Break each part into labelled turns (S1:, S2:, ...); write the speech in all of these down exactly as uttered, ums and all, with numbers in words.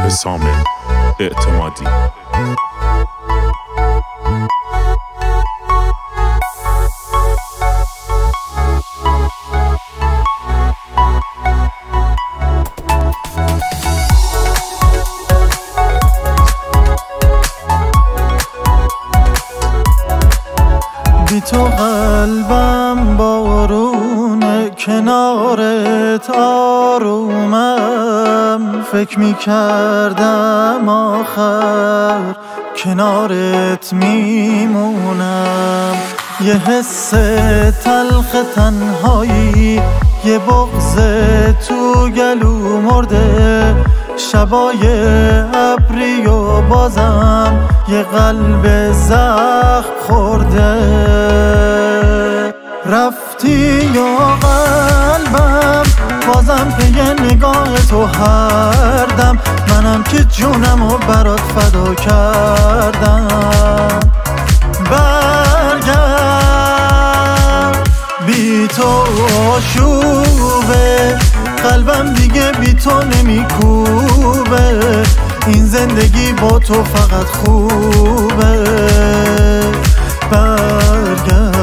S1: حسام اعتمادی.
S2: بی تو قلبم بارونه، کنارت آرومم. فکر می کردم آخر کنارت میمونم. یه حس تلخ تنهایی، یه بغض تو گلو مرده. شبای ابری و بازم یه قلب زخم خورده. رفتی یا قلبم بازم پی نگاه تو هر دم. منم که جونمو برات فدا کردم. برگرد، بی تو آشوبه، قلبم دیگه بی تو نمیکوبه. این زندگی با تو فقط خوبه. برگرد.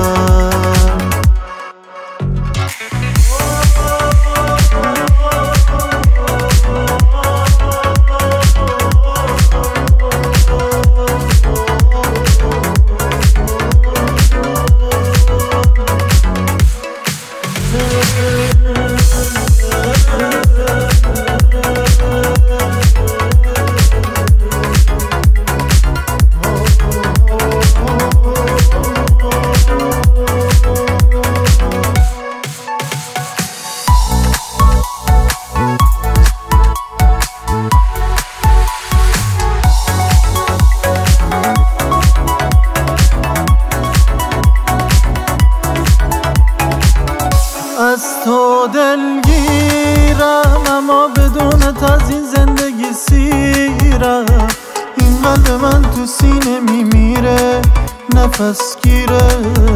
S2: از تو دلگیرم اما بدونت از این زندگی سیرم. این قلب من تو سینه میمیره، نفس گیره.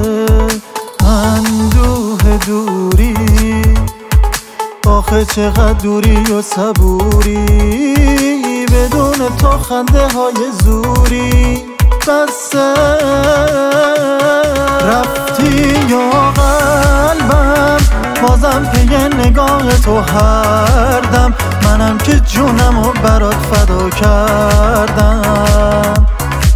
S2: اندوه دوری، آخه چقدر دوری و صبوری. بدون تو خنده های زوری بسه. رفتی یا قلبم بازم پی نگاه تو هر دم. منم که جونمو برات فدا کردم.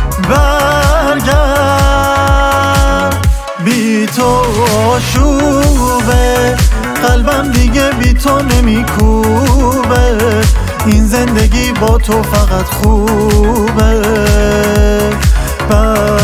S2: برگرد، بی تو آشوبه، قلبم دیگه بی تو نمیکوبه. این زندگی با تو فقط خوبه. برگرد.